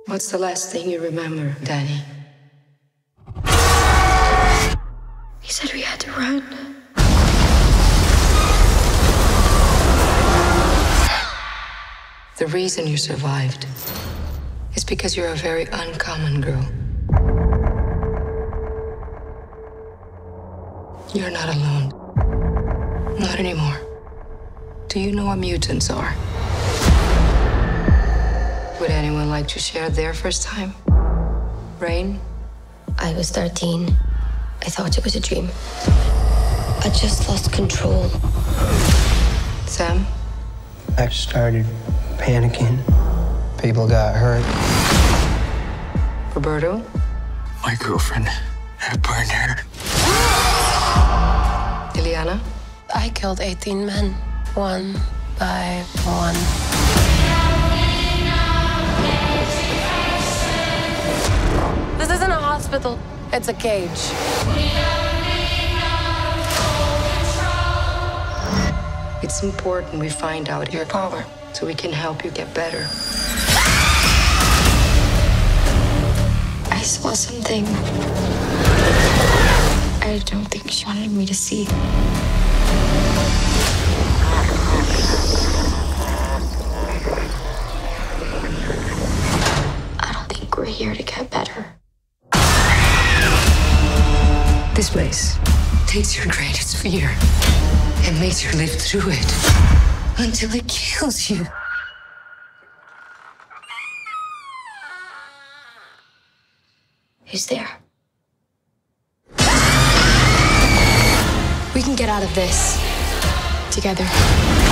What's the last thing you remember, Danny? He said we had to run. The reason you survived is because you're a very uncommon girl. You're not alone. Not anymore. Do you know what mutants are? Would anyone like to share their first time? Rain? I was 13. I thought it was a dream. I just lost control. Sam? I started panicking. People got hurt. Roberto? My girlfriend had burned her. Iliana? I killed 18 men, one by one. This isn't a hospital, it's a cage. It's important we find out your power so we can help you get better. I saw something I don't think she wanted me to see. I don't think we're here to get better. This place takes your greatest fear and makes you live through it until it kills you. Who's there? We can get out of this together.